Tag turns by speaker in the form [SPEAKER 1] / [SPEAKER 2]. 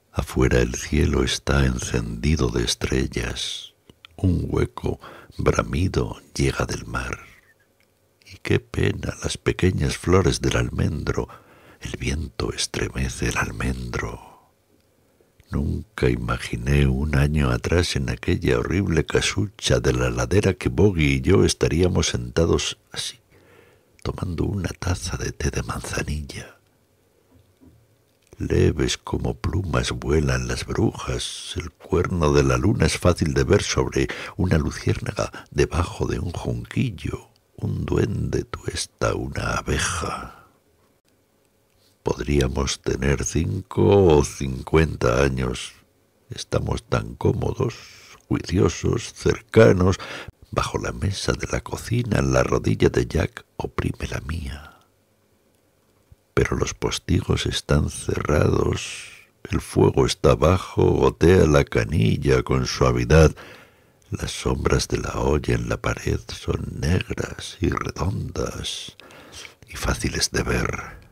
[SPEAKER 1] Afuera el cielo está encendido de estrellas. Un hueco bramido llega del mar. Y qué pena las pequeñas flores del almendro. El viento estremece el almendro. Nunca imaginé un año atrás en aquella horrible casucha de la ladera que Boggy y yo estaríamos sentados así, tomando una taza de té de manzanilla. Leves como plumas vuelan las brujas, el cuerno de la luna es fácil de ver sobre una luciérnaga, debajo de un junquillo, un duende tuesta una abeja. Podríamos tener 5 o 50 años. Estamos tan cómodos, juiciosos, cercanos. Bajo la mesa de la cocina, la rodilla de Jack oprime la mía. Pero los postigos están cerrados, el fuego está bajo, gotea la canilla con suavidad. Las sombras de la olla en la pared son negras y redondas y fáciles de ver.